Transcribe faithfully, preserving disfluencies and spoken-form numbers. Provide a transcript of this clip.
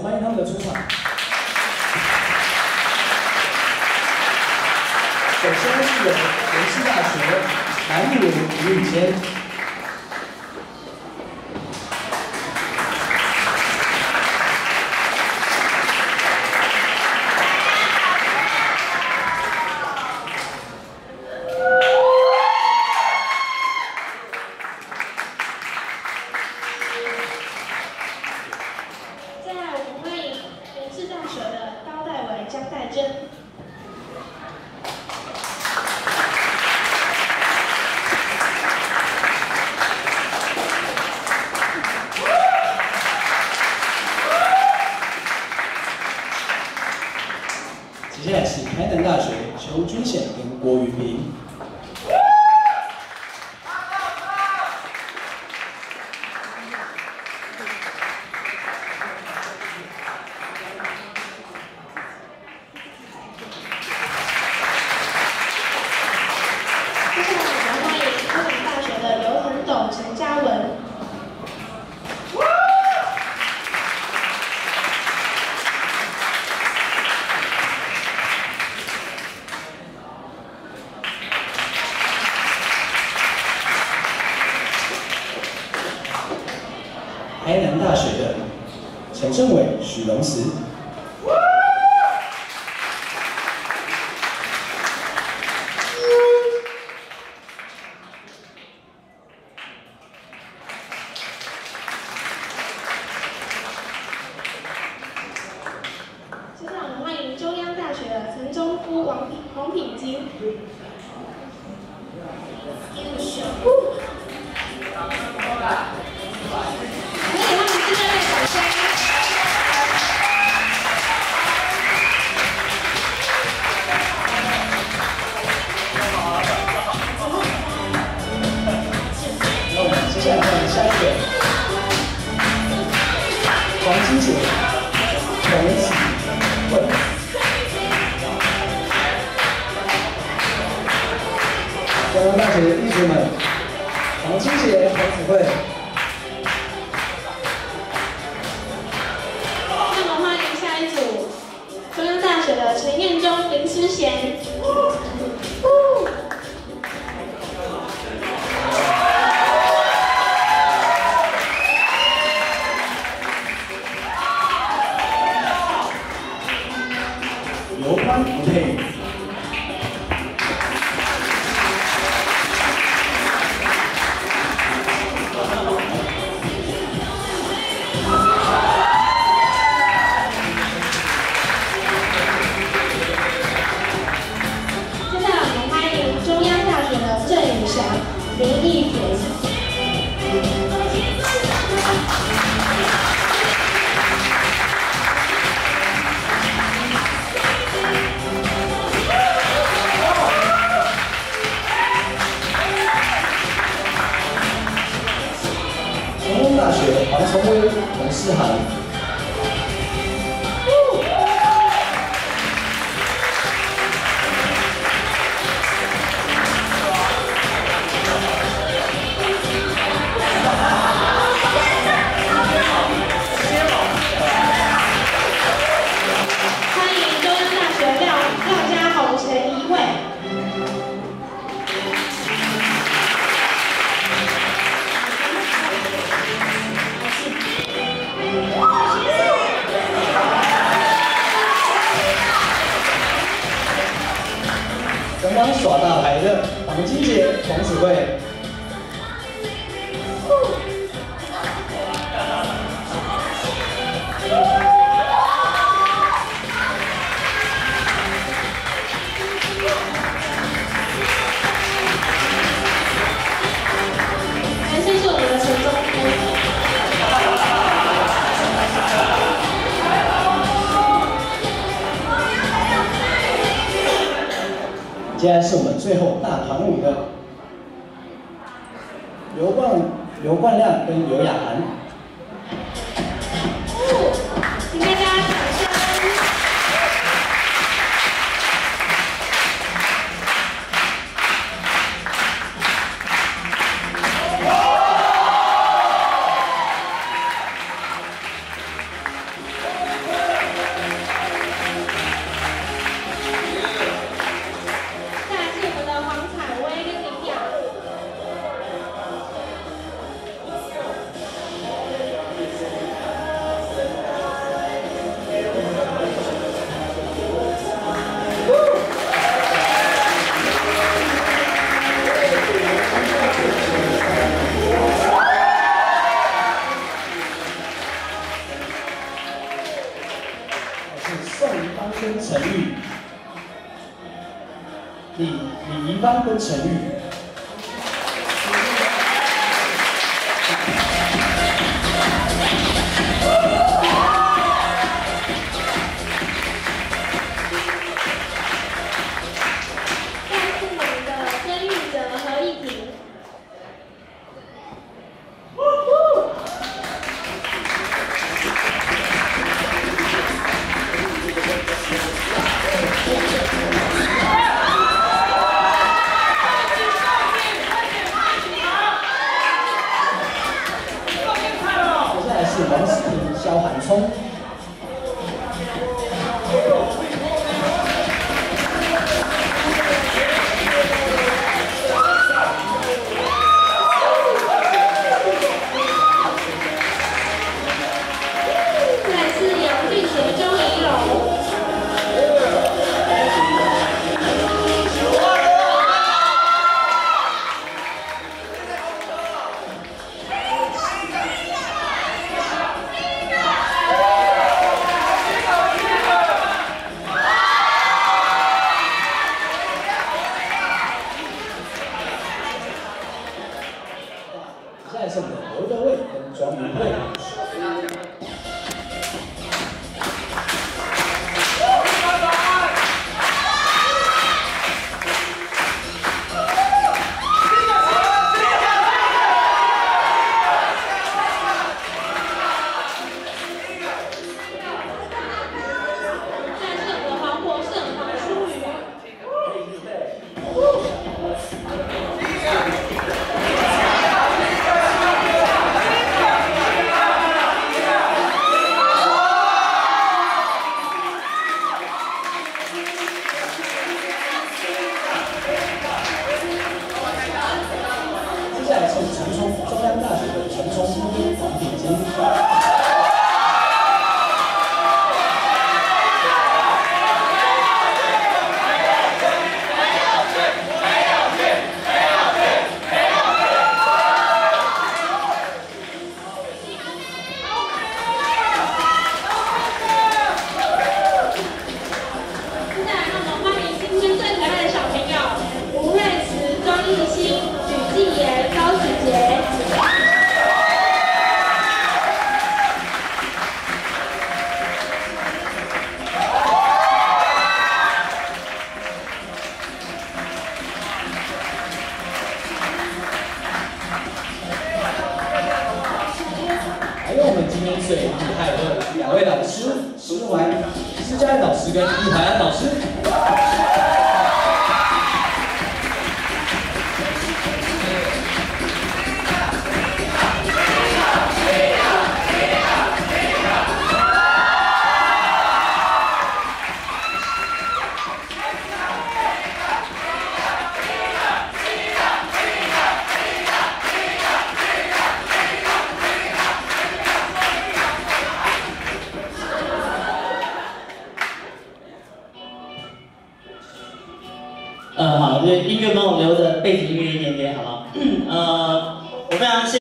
欢迎他们的出场。首先是由延世大学南语吴宇谦。 接下来是台南大学邱君显跟郭云平。 接下来我们欢迎高雄大学的刘恒斗、陈嘉文。 台南大学的陈胜伟、许龙石。 接下来我们欢迎中央大学的陈忠夫、王品王品金。 接下来换下一个，黄金姐，洪启慧。中央大学的弟子们，黄金姐、洪启慧。 那么欢迎下一组，中央大学的陈彦忠、林思贤。 刘宽不配。 接下来我们欢迎中央大学的郑宇翔、林义田。 成功大学黄崇威、洪世涵。 欢迎中央大学廖廖家宏、陈怡慧。 刚刚耍大牌的黄金姐、黄子慧。 感谢是我们的陈忠夫。 接下来是我们最后大团舞的刘冠刘冠亮跟刘雅涵。 请大家掌声。 宋怡芳跟陈玉，李李怡芳跟陈玉。 王思平、萧寒聪。 再次杨俊杰、周怡蓉。 现在是我们刘德卫跟庄明慧。 再是我们黄国胜、黄淑瑜。 接下来是陈冲，中央大学的陈冲跟黄品金。 接下来，让我们欢迎新生最可爱的小朋友吴瑞慈、庄艺兴、许继言、高子杰。 还有我们今天最厉害的两位老师，施怀、施佳恩老师跟易怀安老师。 呃，好，这音乐帮我留着，背景音乐一点点，好不好？呃，我非常谢。